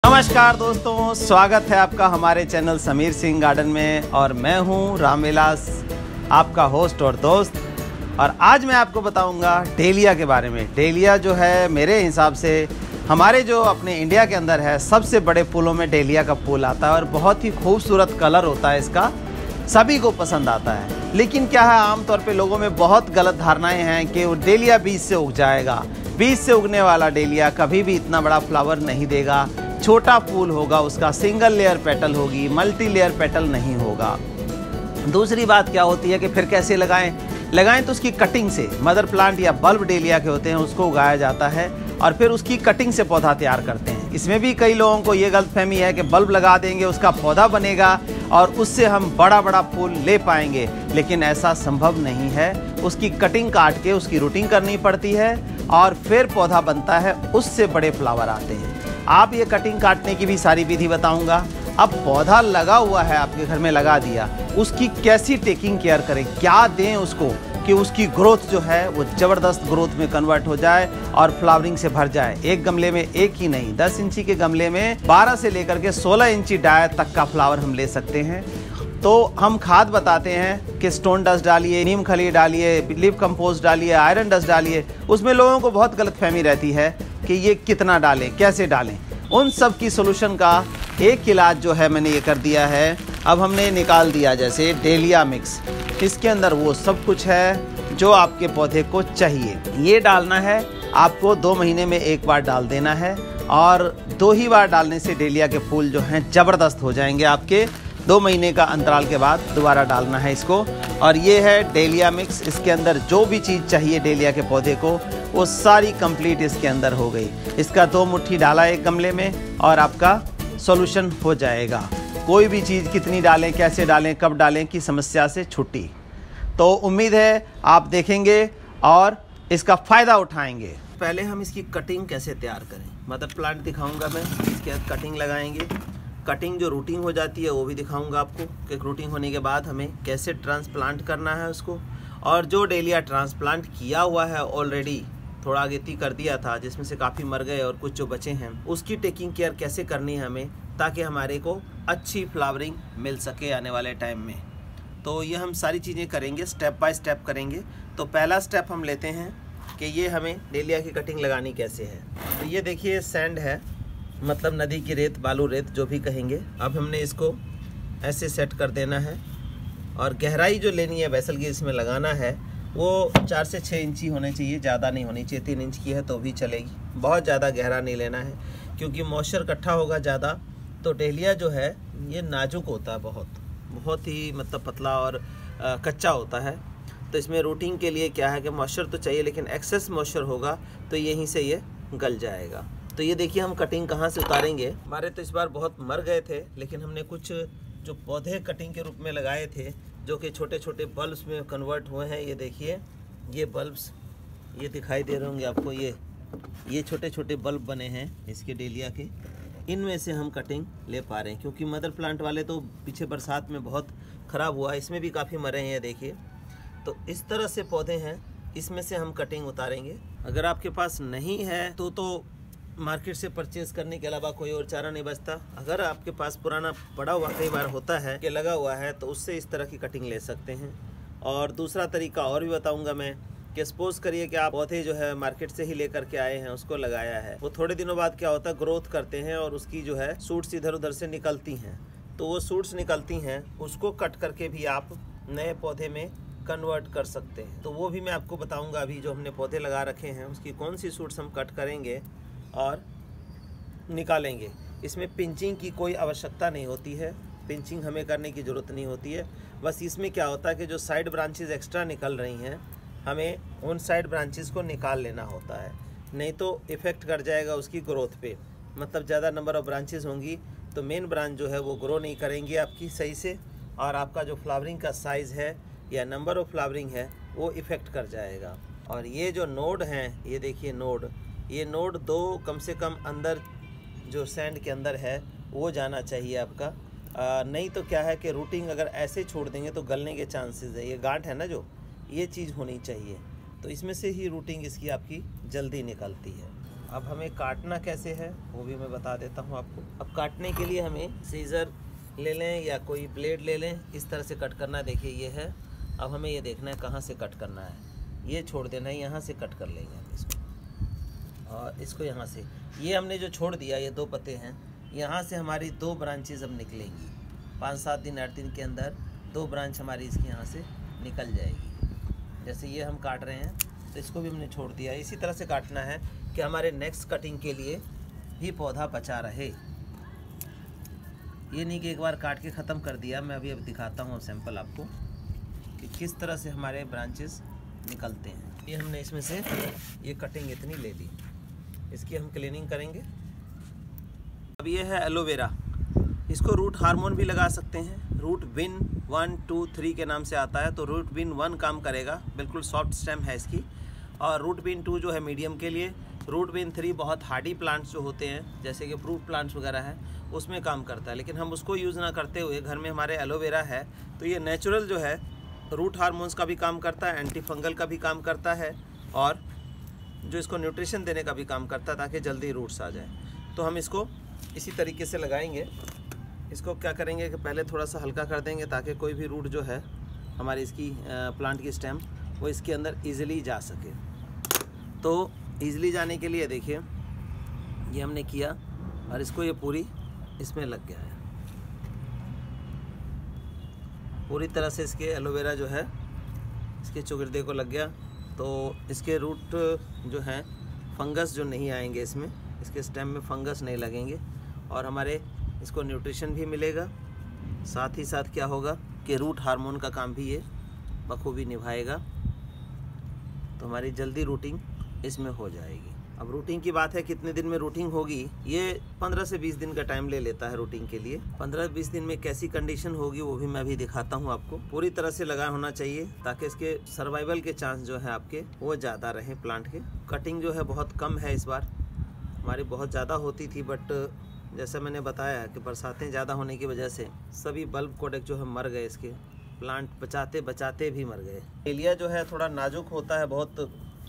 नमस्कार दोस्तों, स्वागत है आपका हमारे चैनल समीर सिंह गार्डन में। और मैं हूं रामविलास, आपका होस्ट और दोस्त। और आज मैं आपको बताऊंगा डेलिया के बारे में। डेलिया जो है मेरे हिसाब से हमारे जो अपने इंडिया के अंदर है सबसे बड़े फूलों में डेलिया का फूल आता है और बहुत ही खूबसूरत कलर होता है इसका, सभी को पसंद आता है। लेकिन क्या है, आमतौर पे लोगों में बहुत गलत धारणाएं हैं कि वो डेलिया बीज से उग जाएगा। बीज से उगने वाला डेलिया कभी भी इतना बड़ा फ्लावर नहीं देगा, छोटा फूल होगा, उसका सिंगल लेयर पेटल होगी, मल्टी लेयर पेटल नहीं होगा। दूसरी बात क्या होती है कि फिर कैसे लगाएं तो उसकी कटिंग से, मदर प्लांट या बल्ब डेलिया के होते हैं उसको उगाया जाता है और फिर उसकी कटिंग से पौधा तैयार करते हैं। इसमें भी कई लोगों को ये गलतफहमी है कि बल्ब लगा देंगे उसका पौधा बनेगा और उससे हम बड़ा बड़ा फूल ले पाएंगे, लेकिन ऐसा संभव नहीं है। उसकी कटिंग काट के उसकी रूटिंग करनी पड़ती है और फिर पौधा बनता है, उससे बड़े फ्लावर आते हैं। आप ये कटिंग काटने की भी सारी विधि बताऊंगा। अब पौधा लगा हुआ है, आपके घर में लगा दिया, उसकी कैसी टेकिंग केयर करें, क्या दें उसको कि उसकी ग्रोथ जो है वो ज़बरदस्त ग्रोथ में कन्वर्ट हो जाए और फ्लावरिंग से भर जाए। एक गमले में एक ही नहीं, 10 इंची के गमले में 12 से लेकर के 16 इंची डायर तक का फ्लावर हम ले सकते हैं। तो हम खाद बताते हैं कि स्टोन डस्ट डालिए, नीम खली डालिए, लीफ कंपोस्ट डालिए, आयरन डस्ट डालिए। उसमें लोगों को बहुत गलतफहमी रहती है कि ये कितना डालें, कैसे डालें। उन सब की सोल्यूशन का एक इलाज जो है मैंने ये कर दिया है। अब हमने निकाल दिया जैसे डेलिया मिक्स, इसके अंदर वो सब कुछ है जो आपके पौधे को चाहिए। ये डालना है आपको, 2 महीने में एक बार डाल देना है और 2 ही बार डालने से डेलिया के फूल जो हैं ज़बरदस्त हो जाएंगे आपके। 2 महीने का अंतराल के बाद दोबारा डालना है इसको। और ये है डेलिया मिक्स, इसके अंदर जो भी चीज़ चाहिए डेलिया के पौधे को वो सारी कंप्लीट इसके अंदर हो गई। इसका 2 मुट्ठी डाला एक गमले में और आपका सॉल्यूशन हो जाएगा। कोई भी चीज़ कितनी डालें, कैसे डालें, कब डालें की समस्या से छुट्टी। तो उम्मीद है आप देखेंगे और इसका फ़ायदा उठाएंगे। पहले हम इसकी कटिंग कैसे तैयार करें, मदर प्लांट दिखाऊंगा मैं, इसके बाद कटिंग लगाएंगे। कटिंग जो रूटिंग हो जाती है वो भी दिखाऊंगा आपको कि रूटिंग होने के बाद हमें कैसे ट्रांसप्लांट करना है उसको। और जो डेलिया ट्रांसप्लांट किया हुआ है ऑलरेडी, थोड़ा आगेती कर दिया था जिसमें से काफ़ी मर गए और कुछ जो बचे हैं, उसकी टेकिंग केयर कैसे करनी है हमें, ताकि हमारे को अच्छी फ्लावरिंग मिल सके आने वाले टाइम में। तो ये हम सारी चीज़ें करेंगे, स्टेप बाय स्टेप करेंगे। तो पहला स्टेप हम लेते हैं कि ये हमें डेलिया की कटिंग लगानी कैसे है। तो ये देखिए सैंड है, मतलब नदी की रेत, बालू रेत जो भी कहेंगे। अब हमने इसको ऐसे सेट कर देना है और गहराई जो लेनी है वेसल की इसमें लगाना है वो 4 से 6 इंची होनी चाहिए, ज़्यादा नहीं होनी चाहिए। 3 इंच की है तो भी चलेगी, बहुत ज़्यादा गहरा नहीं लेना है क्योंकि मॉइस्चर इकट्ठा होगा ज़्यादा। तो डेलिया जो है ये नाजुक होता है, बहुत ही मतलब पतला और कच्चा होता है। तो इसमें रूटिंग के लिए क्या है कि मॉइस्चर तो चाहिए, लेकिन एक्सेस मॉइस्चर होगा तो यहीं से ये गल जाएगा। तो ये देखिए हम कटिंग कहाँ से उतारेंगे। हमारे तो इस बार बहुत मर गए थे, लेकिन हमने कुछ जो पौधे कटिंग के रूप में लगाए थे जो कि छोटे छोटे बल्ब्स में कन्वर्ट हुए हैं। ये देखिए ये बल्ब्स, ये दिखाई दे रहे होंगे आपको, ये छोटे छोटे बल्ब बने हैं इसके डेलिया के। इनमें से हम कटिंग ले पा रहे हैं क्योंकि मदर प्लांट वाले तो पीछे बरसात में बहुत ख़राब हुआ, इसमें भी काफ़ी मरे हैं, ये देखिए। तो इस तरह से पौधे हैं, इसमें से हम कटिंग उतारेंगे। अगर आपके पास नहीं है तो मार्केट से परचेज़ करने के अलावा कोई और चारा नहीं बचता। अगर आपके पास पुराना पड़ा हुआ कई बार होता है कि लगा हुआ है, तो उससे इस तरह की कटिंग ले सकते हैं। और दूसरा तरीका और भी बताऊंगा मैं कि सपोज करिए कि आप पौधे जो है मार्केट से ही लेकर के आए हैं, उसको लगाया है, वो थोड़े दिनों बाद क्या होता है ग्रोथ करते हैं और उसकी जो है सूट्स इधर उधर से निकलती हैं। तो वो सूट्स निकलती हैं, उसको कट करके भी आप नए पौधे में कन्वर्ट कर सकते हैं। तो वो भी मैं आपको बताऊँगा। अभी जो हमने पौधे लगा रखे हैं उसकी कौन सी सूट्स हम कट करेंगे और निकालेंगे। इसमें पिंचिंग की कोई आवश्यकता नहीं होती है, पिंचिंग हमें करने की ज़रूरत नहीं होती है। बस इसमें क्या होता है कि जो साइड ब्रांचेस एक्स्ट्रा निकल रही हैं, हमें उन साइड ब्रांचेस को निकाल लेना होता है, नहीं तो इफ़ेक्ट कर जाएगा उसकी ग्रोथ पे। मतलब ज़्यादा नंबर ऑफ़ ब्रांचेस होंगी तो मेन ब्रांच जो है वो ग्रो नहीं करेंगी आपकी सही से, और आपका जो फ्लावरिंग का साइज़ है या नंबर ऑफ़ फ्लावरिंग है वो इफ़ेक्ट कर जाएगा। और ये जो नोड हैं, ये देखिए नोड, ये नोड 2 कम से कम अंदर जो सैंड के अंदर है वो जाना चाहिए आपका। नहीं तो क्या है कि रूटिंग अगर ऐसे छोड़ देंगे तो गलने के चांसेस है। ये गांठ है ना, जो ये चीज़ होनी चाहिए, तो इसमें से ही रूटिंग इसकी आपकी जल्दी निकलती है। अब हमें काटना कैसे है वो भी मैं बता देता हूँ आपको। अब काटने के लिए हमें सीजर ले लें या कोई ब्लेड ले लें, इस तरह से कट करना है। देखिए ये है। अब हमें ये देखना है कहाँ से कट करना है, ये छोड़ देना है, यहाँ से कट कर लेंगे हम इसको। और इसको यहाँ से, ये हमने जो छोड़ दिया, ये 2 पत्ते हैं, यहाँ से हमारी 2 ब्रांचेज अब निकलेंगी। 5-7 दिन 8 दिन के अंदर 2 ब्रांच हमारी इसकी यहाँ से निकल जाएगी। जैसे ये हम काट रहे हैं तो इसको भी हमने छोड़ दिया। इसी तरह से काटना है कि हमारे नेक्स्ट कटिंग के लिए भी पौधा बचा रहे। ये नहीं कि एक बार काट के ख़त्म कर दिया। मैं अभी दिखाता हूँ सैंपल आपको कि किस तरह से हमारे ब्रांचेस निकलते हैं। ये हमने इसमें से ये कटिंग इतनी ले ली, इसकी हम क्लीनिंग करेंगे। अब ये है एलोवेरा, इसको रूट हार्मोन भी लगा सकते हैं। रूट विन 1, 2, 3 के नाम से आता है। तो रूट विन 1 काम करेगा, बिल्कुल सॉफ्ट स्टेम है इसकी, और रूट विन 2 जो है मीडियम के लिए। रूट विन 3 बहुत हार्डी प्लांट्स जो होते हैं, जैसे कि फ्रूट प्लांट्स वगैरह है, उसमें काम करता है। लेकिन हम उसको यूज़ ना करते हुए घर में हमारे एलोवेरा है, तो ये नेचुरल जो है रूट हार्मोन्स का भी काम करता है, एंटी फंगल का भी काम करता है, और जो इसको न्यूट्रिशन देने का भी काम करता है ताकि जल्दी रूट्स आ जाए। तो हम इसको इसी तरीके से लगाएंगे। इसको क्या करेंगे कि पहले थोड़ा सा हल्का कर देंगे ताकि कोई भी रूट जो है हमारी इसकी प्लांट की स्टेम वो इसके अंदर ईज़िली जा सके। तो ईज़िली जाने के लिए देखिए ये हमने किया, और इसको ये पूरी इसमें लग गया है। पूरी तरह से इसके एलोवेरा जो है इसके चुगिर्दे को लग गया। तो इसके रूट जो हैं फंगस जो नहीं आएंगे इसमें, इसके स्टेम में फंगस नहीं लगेंगे, और हमारे इसको न्यूट्रिशन भी मिलेगा। साथ ही साथ क्या होगा कि रूट हार्मोन का काम भी ये बखूबी निभाएगा। तो हमारी जल्दी रूटिंग इसमें हो जाएगी। अब रूटिंग की बात है, कितने दिन में रूटिंग होगी, ये 15 से 20 दिन का टाइम ले लेता है रूटिंग के लिए। 15-20 दिन में कैसी कंडीशन होगी वो भी मैं अभी दिखाता हूँ आपको। पूरी तरह से लगा होना चाहिए ताकि इसके सर्वाइवल के चांस जो है आपके वो ज़्यादा रहे प्लांट के। कटिंग जो है बहुत कम है इस बार, हमारी बहुत ज़्यादा होती थी, बट जैसा मैंने बताया कि बरसातें ज़्यादा होने की वजह से सभी बल्ब कोडेक जो है मर गए, इसके प्लांट बचाते बचाते भी मर गए। डेलिया जो है थोड़ा नाजुक होता है, बहुत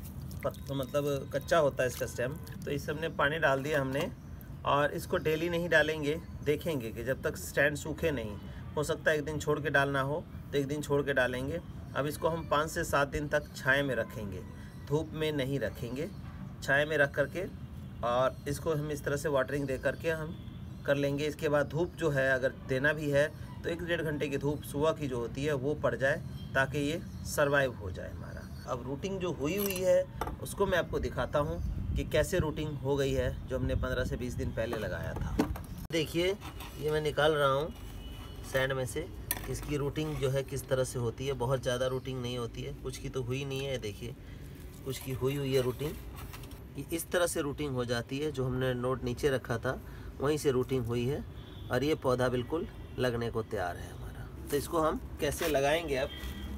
मतलब कच्चा होता है इसका स्टेम। तो इस हमने पानी डाल दिया हमने, और इसको डेली नहीं डालेंगे, देखेंगे कि जब तक स्टैंड सूखे नहीं, हो सकता है एक दिन छोड़ के डालना हो तो एक दिन छोड़ के डालेंगे। अब इसको हम 5 से 7 दिन तक छाया में रखेंगे, धूप में नहीं रखेंगे, छाया में रख करके, और इसको हम इस तरह से वाटरिंग दे करके हम कर लेंगे। इसके बाद धूप जो है अगर देना भी है तो 1-1.5 घंटे की धूप सुबह की जो होती है वो पड़ जाए ताकि ये सरवाइव हो जाए हमारा। अब रूटिंग जो हुई है उसको मैं आपको दिखाता हूँ कि कैसे रूटिंग हो गई है, जो हमने 15 से 20 दिन पहले लगाया था। देखिए ये मैं निकाल रहा हूँ सैंड में से, इसकी रूटिंग जो है किस तरह से होती है। बहुत ज़्यादा रूटिंग नहीं होती है, कुछ की तो हुई नहीं है, देखिए कुछ की हुई है रूटिंग। ये इस तरह से रूटिंग हो जाती है, जो हमने नोट नीचे रखा था वहीं से रूटिंग हुई है, और ये पौधा बिल्कुल लगने को तैयार है हमारा। तो इसको हम कैसे लगाएंगे, अब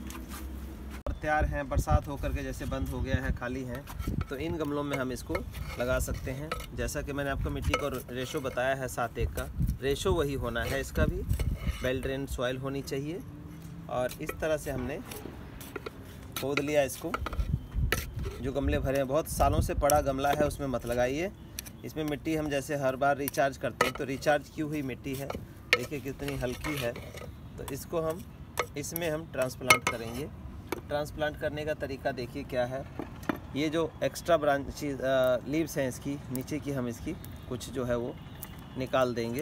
तैयार हैं, बरसात होकर के जैसे बंद हो गया है, खाली हैं, तो इन गमलों में हम इसको लगा सकते हैं। जैसा कि मैंने आपको मिट्टी को रेशो बताया है 7:1 का, रेशो वही होना है इसका भी, वेल ड्रेन सॉइल होनी चाहिए। और इस तरह से हमने खोद लिया इसको। जो गमले भरे हैं, बहुत सालों से पड़ा गमला है, उसमें मत लगाइए। इसमें मिट्टी हम जैसे हर बार रिचार्ज करते हैं, तो रिचार्ज की हुई मिट्टी है, देखिए कितनी हल्की है। तो इसको हम इसमें हम ट्रांसप्लांट करेंगे। ट्रांसप्लांट करने का तरीका देखिए क्या है। ये जो एक्स्ट्रा ब्रांच लीव्स हैं इसकी नीचे की, हम इसकी कुछ जो है वो निकाल देंगे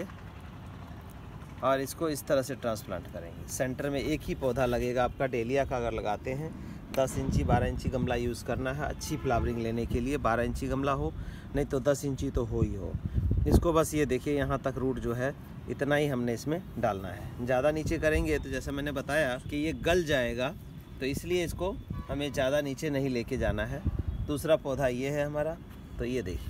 और इसको इस तरह से ट्रांसप्लांट करेंगे। सेंटर में एक ही पौधा लगेगा आपका। डेलिया का अगर लगाते हैं 10 इंची 12 इंची गमला यूज़ करना है अच्छी फ्लावरिंग लेने के लिए। 12 इंची गमला हो, नहीं तो 10 इंची तो हो ही हो। इसको बस ये देखिए यहाँ तक रूट जो है इतना ही हमने इसमें डालना है। ज़्यादा नीचे करेंगे तो जैसा मैंने बताया कि ये गल जाएगा, तो इसलिए इसको हमें ज़्यादा नीचे नहीं लेके जाना है। दूसरा पौधा ये है हमारा, तो ये देखिए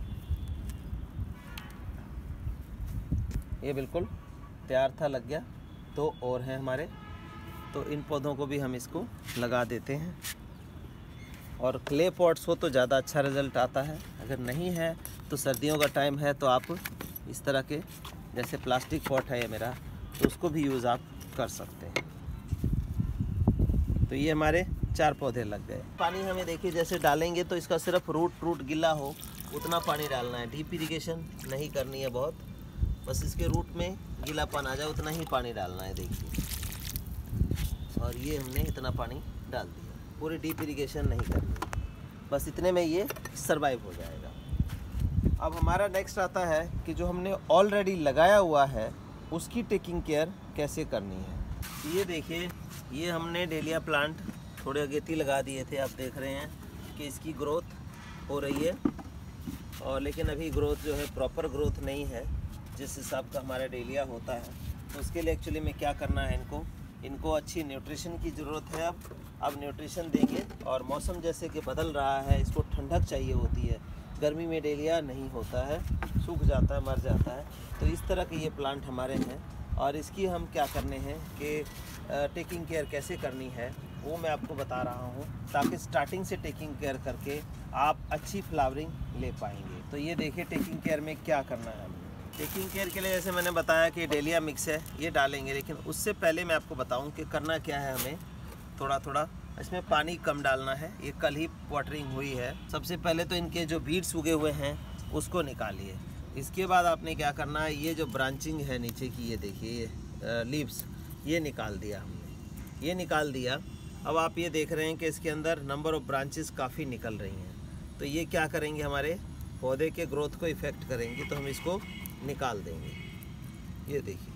ये बिल्कुल तैयार था, लग गया। तो और हैं हमारे, तो इन पौधों को भी हम इसको लगा देते हैं। और क्ले पॉट्स हो तो ज़्यादा अच्छा रिज़ल्ट आता है। अगर नहीं है तो सर्दियों का टाइम है तो आप इस तरह के, जैसे प्लास्टिक पॉट है ये मेरा, तो उसको भी यूज़ आप कर सकते हैं। तो ये हमारे 4 पौधे लग गए। पानी हमें देखिए जैसे डालेंगे तो इसका सिर्फ रूट गिला हो, उतना पानी डालना है, डीप इरिगेशन नहीं करनी है बहुत, बस इसके रूट में गीलापन आ जाए उतना ही पानी डालना है। देखिए, और ये हमने इतना पानी डाल दिया, पूरी डीप इरिगेशन नहीं करनी, बस इतने में ये सरवाइव हो जाएगा। अब हमारा नेक्स्ट आता है कि जो हमने ऑलरेडी लगाया हुआ है उसकी टेकिंग केयर कैसे करनी है। ये देखिए, ये हमने डेलिया प्लांट थोड़े अगेती लगा दिए थे, आप देख रहे हैं कि इसकी ग्रोथ हो रही है, और लेकिन अभी ग्रोथ जो है प्रॉपर ग्रोथ नहीं है जिस हिसाब का हमारा डेलिया होता है। तो उसके लिए एक्चुअली में क्या करना है, इनको अच्छी न्यूट्रिशन की ज़रूरत है। अब न्यूट्रिशन देंगे, और मौसम जैसे कि बदल रहा है, इसको ठंडक चाहिए होती है। गर्मी में डेलिया नहीं होता है, सूख जाता है, मर जाता है। तो इस तरह के ये प्लांट हमारे हैं, और इसकी हम क्या करने हैं कि टेकिंग केयर कैसे करनी है वो मैं आपको बता रहा हूँ, ताकि स्टार्टिंग से टेकिंग केयर करके आप अच्छी फ्लावरिंग ले पाएंगे। तो ये देखिए टेकिंग केयर में क्या करना है हमें। टेकिंग केयर के लिए जैसे मैंने बताया कि डेलिया मिक्स है, ये डालेंगे, लेकिन उससे पहले मैं आपको बताऊं कि करना क्या है। हमें थोड़ा थोड़ा इसमें पानी कम डालना है, ये कल ही वाटरिंग हुई है। सबसे पहले तो इनके जो बीड्स उगे हुए हैं उसको निकालिए। इसके बाद आपने क्या करना है, ये जो ब्रांचिंग है नीचे की, ये देखिए, ये लीव्स, ये निकाल दिया हमने, ये निकाल दिया। अब आप ये देख रहे हैं कि इसके अंदर नंबर ऑफ़ ब्रांचेस काफ़ी निकल रही हैं। तो ये क्या करेंगे, हमारे पौधे के ग्रोथ को इफ़ेक्ट करेंगे, तो हम इसको निकाल देंगे। ये देखिए,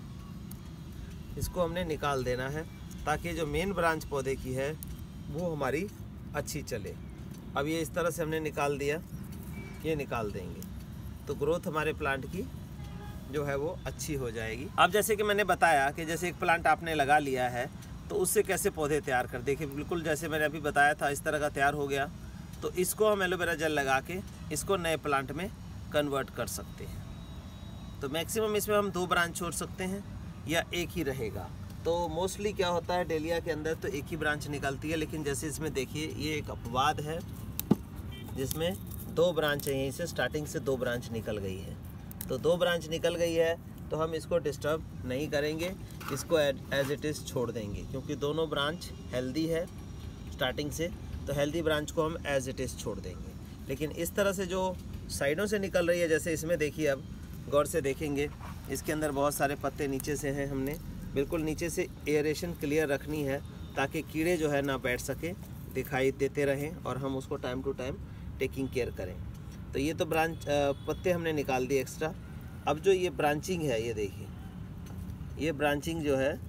इसको हमने निकाल देना है ताकि जो मेन ब्रांच पौधे की है वो हमारी अच्छी चले। अब ये इस तरह से हमने निकाल दिया, ये निकाल देंगे तो ग्रोथ हमारे प्लांट की जो है वो अच्छी हो जाएगी। अब जैसे कि मैंने बताया कि जैसे एक प्लांट आपने लगा लिया है तो उससे कैसे पौधे तैयार कर, देखिए बिल्कुल जैसे मैंने अभी बताया था इस तरह का तैयार हो गया। तो इसको हम एलोवेरा जेल लगा के इसको नए प्लांट में कन्वर्ट कर सकते हैं। तो मैक्सिमम इसमें हम 2 ब्रांच छोड़ सकते हैं या एक ही रहेगा। तो मोस्टली क्या होता है, डेलिया के अंदर तो एक ही ब्रांच निकलती है, लेकिन जैसे इसमें देखिए ये एक अपवाद है जिसमें 2 ब्रांच है, यहीं से स्टार्टिंग से 2 ब्रांच निकल गई है। तो 2 ब्रांच निकल गई है तो हम इसको डिस्टर्ब नहीं करेंगे, इसको एज इट इज़ छोड़ देंगे, क्योंकि दोनों ब्रांच हेल्दी है स्टार्टिंग से। तो हेल्दी ब्रांच को हम एज इट इज़ छोड़ देंगे। लेकिन इस तरह से जो साइडों से निकल रही है, जैसे इसमें देखिए, अब गौर से देखेंगे इसके अंदर बहुत सारे पत्ते नीचे से हैं, हमने बिल्कुल नीचे से एयरेशन क्लियर रखनी है ताकि कीड़े जो है ना बैठ सके, दिखाई देते रहें, और हम उसको time to time taking care करें। तो ये तो ब्रांच पत्ते हमने निकाल दिए एक्स्ट्रा। अब जो ये ब्रांचिंग है, ये देखिए, ये ब्रांचिंग जो है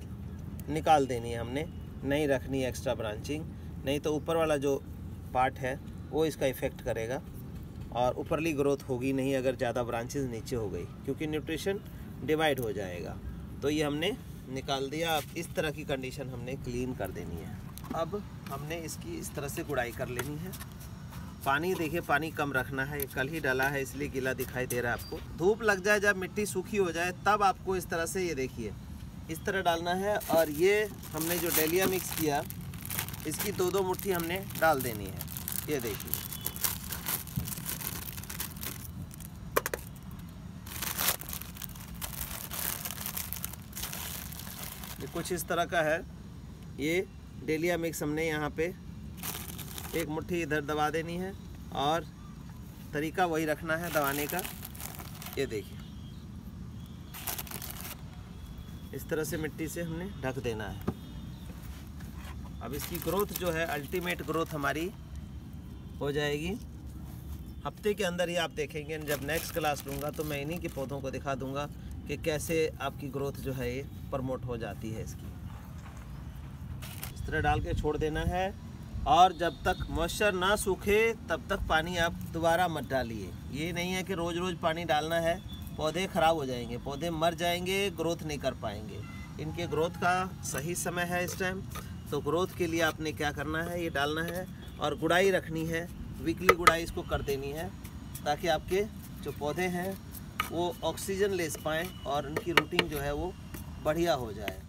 निकाल देनी है हमने, नहीं रखनी है एक्स्ट्रा ब्रांचिंग, नहीं तो ऊपर वाला जो पार्ट है वो इसका इफ़ेक्ट करेगा और ऊपरली ग्रोथ होगी नहीं अगर ज़्यादा ब्रांचेस नीचे हो गई, क्योंकि न्यूट्रिशन डिवाइड हो जाएगा। तो ये हमने निकाल दिया। अब इस तरह की कंडीशन हमने क्लीन कर देनी है। अब हमने इसकी इस तरह से गुड़ाई कर लेनी है। पानी देखिए, पानी कम रखना है, ये कल ही डाला है इसलिए गीला दिखाई दे रहा है आपको। धूप लग जाए, जब मिट्टी सूखी हो जाए तब आपको इस तरह से, ये देखिए, इस तरह डालना है। और ये हमने जो डेलिया मिक्स किया इसकी 2-2 मुट्ठी हमने डाल देनी है। ये देखिए, ये कुछ इस तरह का है। ये डेलिया मिक्स हमने यहाँ पे 1 मुट्ठी इधर दबा देनी है, और तरीका वही रखना है दबाने का। ये देखिए, इस तरह से मिट्टी से हमने ढक देना है। अब इसकी ग्रोथ जो है, अल्टीमेट ग्रोथ हमारी हो जाएगी हफ्ते के अंदर ही। आप देखेंगे जब नेक्स्ट क्लास लूँगा तो मैं इन्हीं के पौधों को दिखा दूँगा कि कैसे आपकी ग्रोथ जो है ये प्रमोट हो जाती है इसकी। इस तरह डाल के छोड़ देना है, और जब तक मॉइस्चर ना सूखे तब तक पानी आप दोबारा मत डालिए। ये नहीं है कि रोज़ रोज़ पानी डालना है, पौधे ख़राब हो जाएंगे, पौधे मर जाएंगे, ग्रोथ नहीं कर पाएंगे। इनके ग्रोथ का सही समय है इस टाइम। तो ग्रोथ के लिए आपने क्या करना है, ये डालना है, और गुड़ाई रखनी है, वीकली गुड़ाई इसको कर देनी है, ताकि आपके जो पौधे हैं वो ऑक्सीजन ले पाएँ और उनकी रूटिंग जो है वो बढ़िया हो जाए।